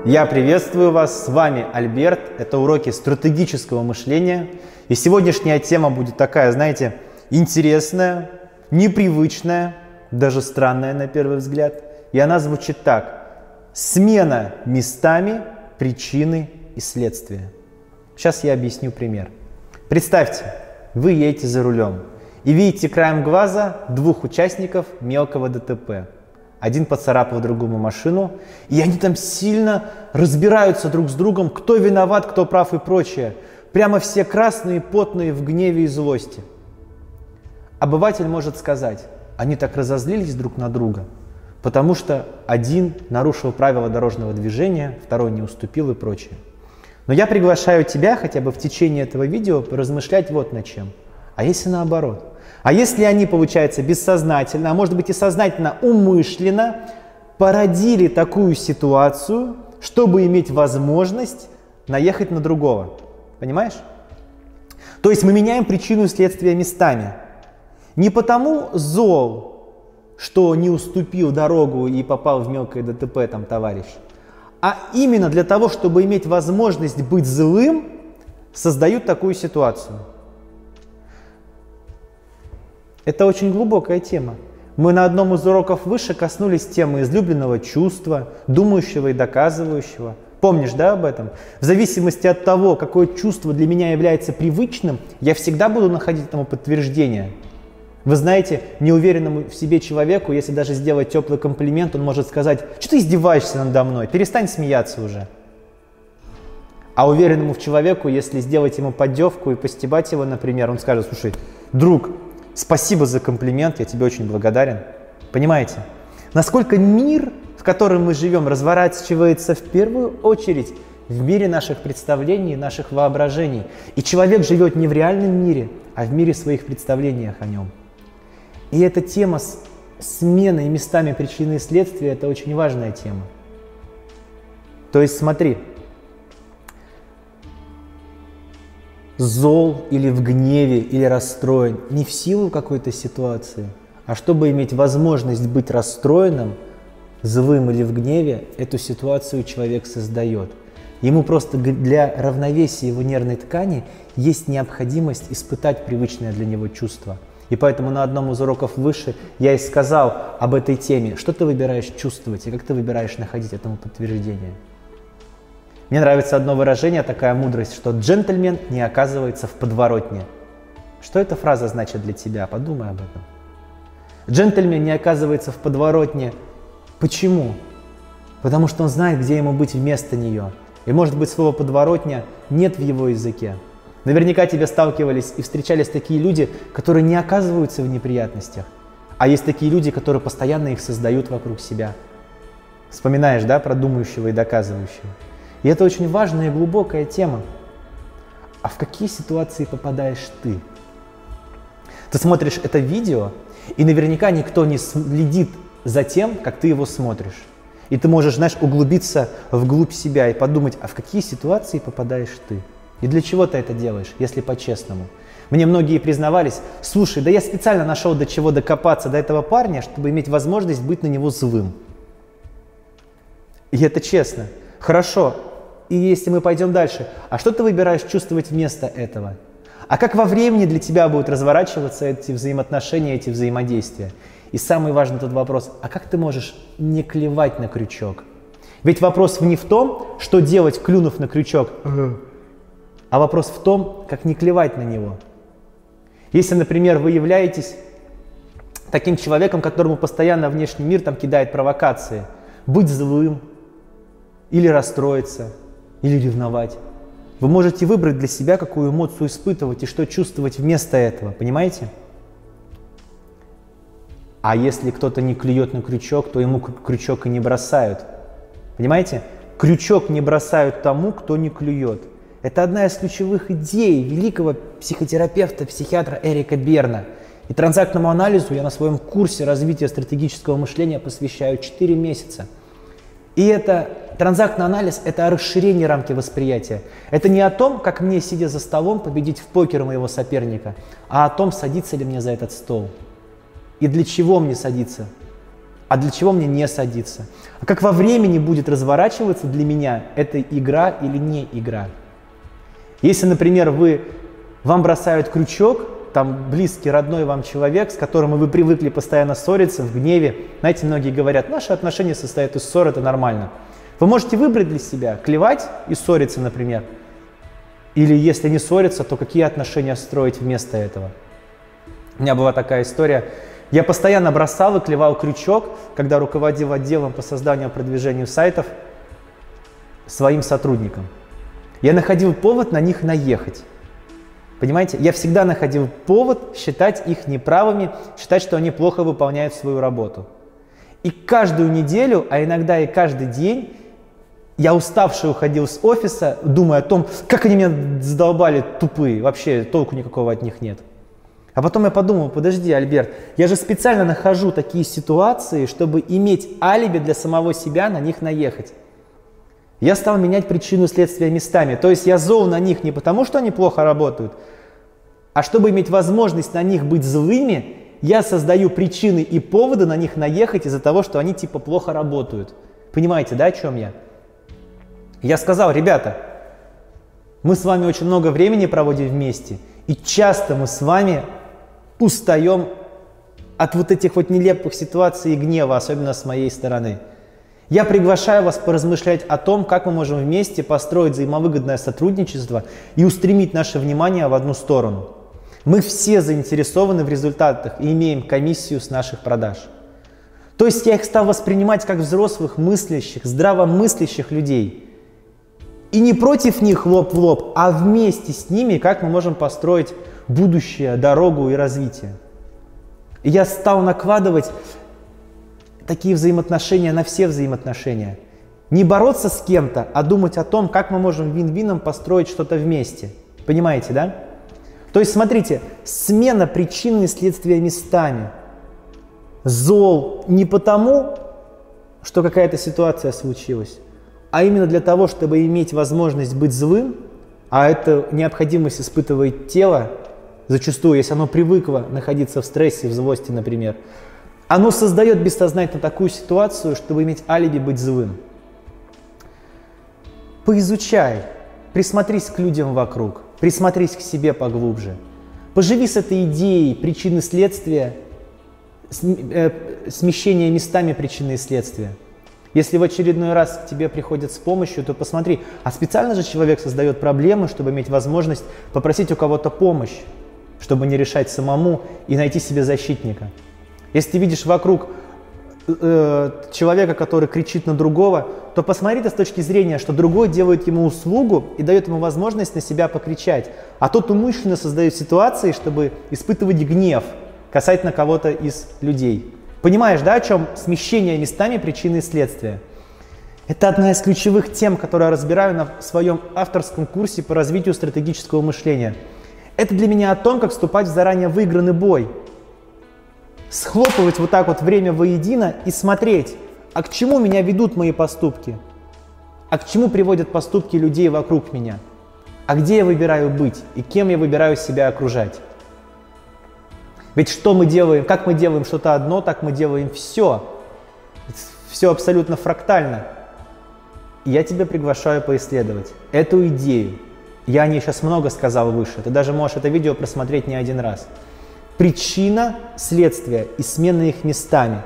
Я приветствую вас, с вами Альберт, это уроки стратегического мышления. И сегодняшняя тема будет такая, знаете, интересная, непривычная, даже странная на первый взгляд. И она звучит так: смена местами причины и следствия. Сейчас я объясню пример. Представьте, вы едете за рулем и видите краем глаза двух участников мелкого ДТП. Один поцарапал другому машину, и они там сильно разбираются друг с другом, кто виноват, кто прав и прочее. Прямо все красные, потные, в гневе и злости. Обыватель может сказать: они так разозлились друг на друга, потому что один нарушил правила дорожного движения, второй не уступил и прочее. Но я приглашаю тебя хотя бы в течение этого видео поразмышлять вот над чем. А если наоборот? А если они, получается, бессознательно, а может быть и сознательно, умышленно породили такую ситуацию, чтобы иметь возможность наехать на другого? Понимаешь? То есть мы меняем причину и следствие местами. Не потому зол, что не уступил дорогу и попал в мелкое ДТП там товарищ, а именно для того, чтобы иметь возможность быть злым, создают такую ситуацию. Это очень глубокая тема. Мы на одном из уроков выше коснулись темы излюбленного чувства, думающего и доказывающего. Помнишь, да, об этом? В зависимости от того, какое чувство для меня является привычным, я всегда буду находить этому подтверждение. Вы знаете, неуверенному в себе человеку, если даже сделать теплый комплимент, он может сказать: что ты издеваешься надо мной, перестань смеяться уже. А уверенному в человеку, если сделать ему поддевку и постебать его, например, он скажет: слушай, друг, спасибо за комплимент, я тебе очень благодарен. Понимаете? Насколько мир, в котором мы живем, разворачивается в первую очередь в мире наших представлений, наших воображений. И человек живет не в реальном мире, а в мире своих представлениях о нем. И эта тема с сменой местами причины и следствия – это очень важная тема. То есть смотри, зол или в гневе, или расстроен не в силу какой-то ситуации, а чтобы иметь возможность быть расстроенным, злым или в гневе, эту ситуацию человек создает. Ему просто для равновесия его нервной ткани есть необходимость испытать привычное для него чувство. И поэтому на одном из уроков выше я и сказал об этой теме. Что ты выбираешь чувствовать и как ты выбираешь находить этому подтверждение? Мне нравится одно выражение, такая мудрость, что джентльмен не оказывается в подворотне. Что эта фраза значит для тебя? Подумай об этом. Джентльмен не оказывается в подворотне. Почему? Потому что он знает, где ему быть вместо нее. И может быть, слова подворотня нет в его языке. Наверняка тебе сталкивались и встречались такие люди, которые не оказываются в неприятностях. А есть такие люди, которые постоянно их создают вокруг себя. Вспоминаешь, да, про думающего и доказывающего. И это очень важная и глубокая тема. А в какие ситуации попадаешь ты? Ты смотришь это видео, и наверняка никто не следит за тем, как ты его смотришь. И ты можешь, знаешь, углубиться вглубь себя и подумать, а в какие ситуации попадаешь ты? И для чего ты это делаешь, если по-честному? Мне многие признавались: слушай, да я специально нашел до чего докопаться до этого парня, чтобы иметь возможность быть на него злым. И это честно. Хорошо. И если мы пойдем дальше, а что ты выбираешь чувствовать вместо этого? А как во времени для тебя будут разворачиваться эти взаимоотношения, эти взаимодействия? И самый важный тут вопрос: а как ты можешь не клевать на крючок? Ведь вопрос не в том, что делать, клюнув на крючок, а вопрос в том, как не клевать на него. Если, например, вы являетесь таким человеком, которому постоянно внешний мир там кидает провокации, быть злым, или расстроиться, или ревновать, вы можете выбрать для себя, какую эмоцию испытывать и что чувствовать вместо этого, понимаете? А если кто-то не клюет на крючок, то ему крючок и не бросают. Понимаете? Крючок не бросают тому, кто не клюет. Это одна из ключевых идей великого психотерапевта, психиатра Эрика Берна. И транзактному анализу я на своем курсе развития стратегического мышления посвящаю 4 месяца. И это транзактный анализ – это о расширении рамки восприятия. Это не о том, как мне, сидя за столом, победить в покер моего соперника, а о том, садиться ли мне за этот стол. И для чего мне садиться. а для чего мне не садиться. А как во времени будет разворачиваться для меня, это игра или не игра. Если, например, вам бросают крючок, там близкий, родной вам человек, с которым вы привыкли постоянно ссориться, в гневе. Знаете, многие говорят, наши отношения состоят из ссор, это нормально. Вы можете выбрать для себя, клевать и ссориться, например. Или если не ссориться, то какие отношения строить вместо этого? У меня была такая история. Я постоянно бросал и клевал крючок, когда руководил отделом по созданию и продвижению сайтов своим сотрудникам. Я находил повод на них наехать. Понимаете? Я всегда находил повод считать их неправыми, считать, что они плохо выполняют свою работу. И каждую неделю, а иногда и каждый день, я уставший уходил с офиса, думая о том, как они меня задолбали тупые, вообще толку никакого от них нет. А потом я подумал, подожди, Альберт, я же специально нахожу такие ситуации, чтобы иметь алиби для самого себя на них наехать. Я стал менять причину следствия местами. То есть я зол на них не потому, что они плохо работают, а чтобы иметь возможность на них быть злыми, я создаю причины и поводы на них наехать из-за того, что они типа плохо работают. Понимаете, да, о чем я? Я сказал, ребята, мы с вами очень много времени проводим вместе, и часто мы с вами устаем от вот этих вот нелепых ситуаций и гнева, особенно с моей стороны. Я приглашаю вас поразмышлять о том, как мы можем вместе построить взаимовыгодное сотрудничество и устремить наше внимание в одну сторону. Мы все заинтересованы в результатах и имеем комиссию с наших продаж. То есть я их стал воспринимать как взрослых, мыслящих, здравомыслящих людей. И не против них лоб в лоб, а вместе с ними, как мы можем построить будущее, дорогу и развитие. И я стал накладывать такие взаимоотношения на все взаимоотношения. Не бороться с кем-то, а думать о том, как мы можем вин-вином построить что-то вместе. Понимаете, да? То есть, смотрите, смена причины и следствия местами. Зол не потому, что какая-то ситуация случилась, а именно для того, чтобы иметь возможность быть злым, а это необходимость испытывает тело, зачастую, если оно привыкло находиться в стрессе, в злости, например, оно создает бессознательно такую ситуацию, чтобы иметь алиби быть злым. Поизучай, присмотрись к людям вокруг, присмотрись к себе поглубже. Поживи с этой идеей причины следствия, смещения местами причины и следствия. Если в очередной раз к тебе приходят с помощью, то посмотри, а специально же человек создает проблемы, чтобы иметь возможность попросить у кого-то помощь, чтобы не решать самому и найти себе защитника. Если ты видишь вокруг человека, который кричит на другого, то посмотри это с точки зрения, что другой делает ему услугу и дает ему возможность на себя покричать, а тот умышленно создает ситуации, чтобы испытывать гнев касательно кого-то из людей. Понимаешь, да, о чем смещение местами причины и следствия? Это одна из ключевых тем, которую я разбираю на своем авторском курсе по развитию стратегического мышления. Это для меня о том, как вступать в заранее выигранный бой. Схлопывать вот так вот время воедино и смотреть, а к чему меня ведут мои поступки, а к чему приводят поступки людей вокруг меня, а где я выбираю быть и кем я выбираю себя окружать. Ведь что мы делаем, как мы делаем что-то одно, так мы делаем все. Все абсолютно фрактально. И я тебя приглашаю поисследовать эту идею. Я о ней сейчас много сказал выше. Ты даже можешь это видео просмотреть не один раз. Причина, следствие и смена их местами.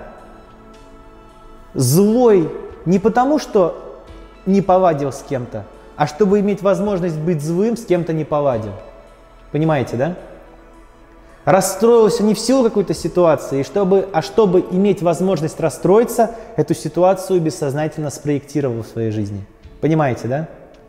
Злой не потому, что не поладил с кем-то, а чтобы иметь возможность быть злым, с кем-то не поладил. Понимаете, да? Расстроился не в силу какой-то ситуации, а чтобы иметь возможность расстроиться, эту ситуацию бессознательно спроектировал в своей жизни. Понимаете, да?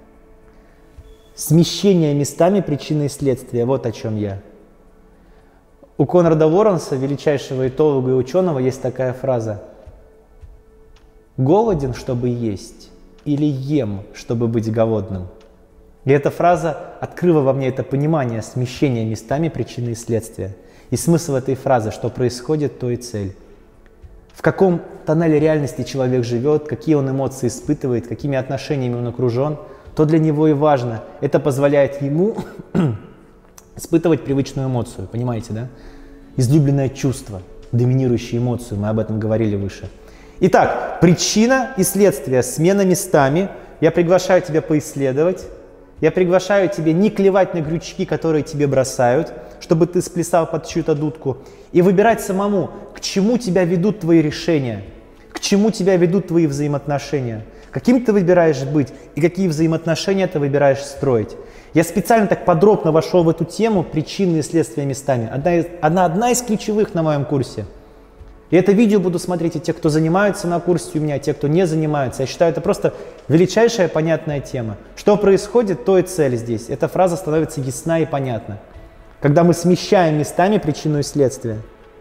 Смещение местами причины и следствия. Вот о чем я. У Конрада Лоренса, величайшего этолога и ученого, есть такая фраза: «Голоден, чтобы есть, или ем, чтобы быть голодным». И эта фраза открыла во мне это понимание смещения местами причины и следствия. И смысл этой фразы, что происходит, то и цель. В каком тоннеле реальности человек живет, какие он эмоции испытывает, какими отношениями он окружен, то для него и важно. Это позволяет ему испытывать привычную эмоцию, понимаете, да? Излюбленное чувство, доминирующую эмоцию, мы об этом говорили выше. Итак, причина и следствие, смена местами. Я приглашаю тебя поисследовать. Я приглашаю тебя не клевать на крючки, которые тебе бросают, чтобы ты сплясал под чью-то дудку. И выбирать самому, к чему тебя ведут твои решения, к чему тебя ведут твои взаимоотношения, каким ты выбираешь быть и какие взаимоотношения ты выбираешь строить. Я специально так подробно вошел в эту тему причины и следствия местами. Одна из ключевых на моем курсе. И это видео буду смотреть и те, кто занимаются на курсе у меня, и те, кто не занимается. Я считаю, это просто величайшая понятная тема. Что происходит, то и цель здесь. Эта фраза становится ясна и понятна. Когда мы смещаем местами причину и следствие.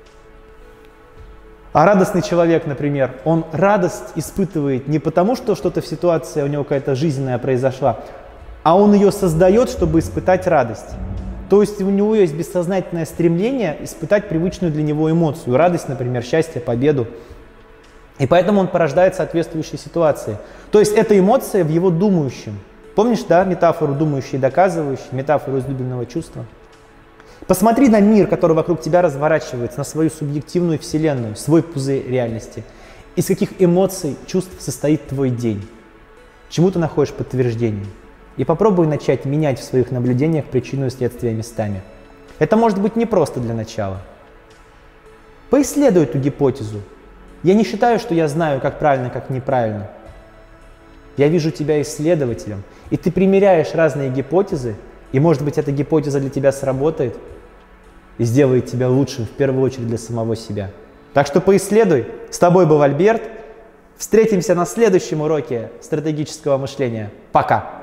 А радостный человек, например, он радость испытывает не потому, что что-то в ситуации у него какая-то жизненная произошла, а он ее создает, чтобы испытать радость. То есть у него есть бессознательное стремление испытать привычную для него эмоцию. Радость, например, счастье, победу. И поэтому он порождает соответствующие ситуации. То есть эта эмоция в его думающем. Помнишь, да, метафору думающий и доказывающий, метафору излюбленного чувства? Посмотри на мир, который вокруг тебя разворачивается, на свою субъективную вселенную, свой пузырь реальности. Из каких эмоций, чувств состоит твой день? Чему ты находишь подтверждение? И попробуй начать менять в своих наблюдениях причину и следствие местами. Это может быть непросто для начала. Поисследуй эту гипотезу. Я не считаю, что я знаю, как правильно, как неправильно. Я вижу тебя исследователем, и ты примеряешь разные гипотезы, и, может быть, эта гипотеза для тебя сработает и сделает тебя лучшим, в первую очередь, для самого себя. Так что поисследуй. С тобой был Альберт. Встретимся на следующем уроке стратегического мышления. Пока!